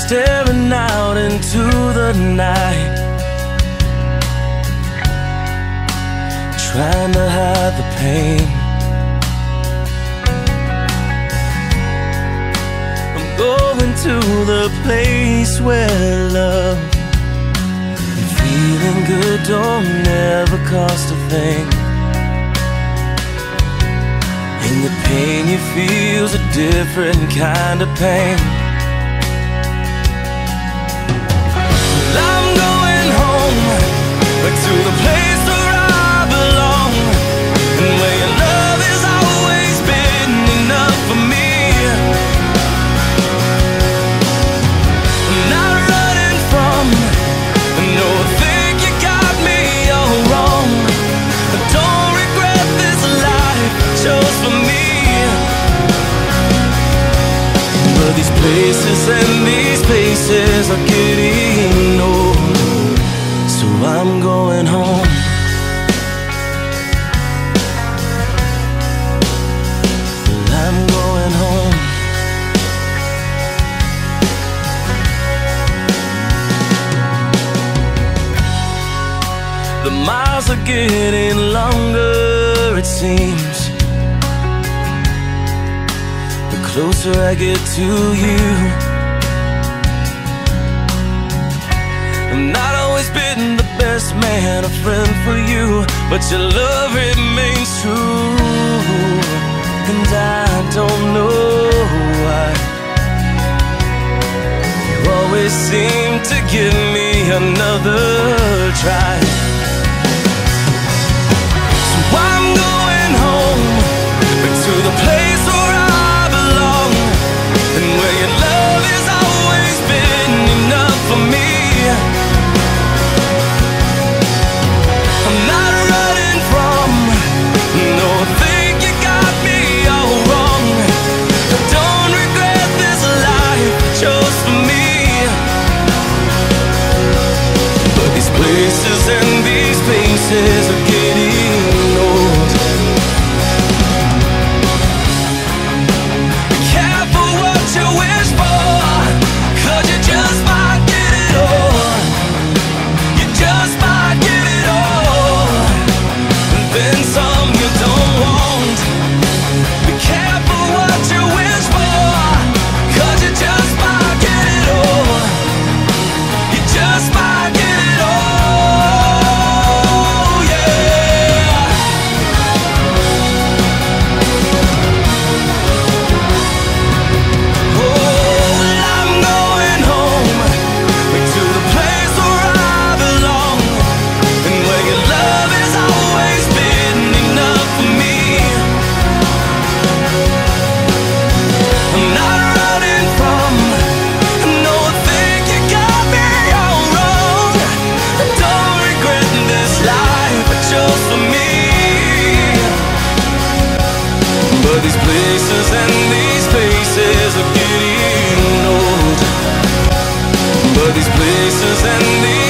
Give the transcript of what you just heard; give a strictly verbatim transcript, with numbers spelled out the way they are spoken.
staring out into the night, trying to hide the pain. I'm going to the place where love and feeling good don't ever cost a thing. And the pain you feel's a different kind of pain. Back to the place where I belong, and where your love has always been enough for me. I'm not running from, no, I think you got me all wrong. I don't regret this life I chose for me. But these places and these places are getting old, so I'm going home. I'm going home. The miles are getting longer, it seems, the closer I get to you. I'm not always been the best man, a friend for you, but your love remains true. And I don't know why you always seem to give me another try. So I'm going home, back to the place where I belong, and where your love has always been enough for me. Places and these places are getting old. Be careful what you wish for, 'cause you just might get it all. You just might get it all, and then some you don't want. Be careful what you wish for, 'cause you just might get it all. You just might get it all. But these places and these places are getting old. But these places and these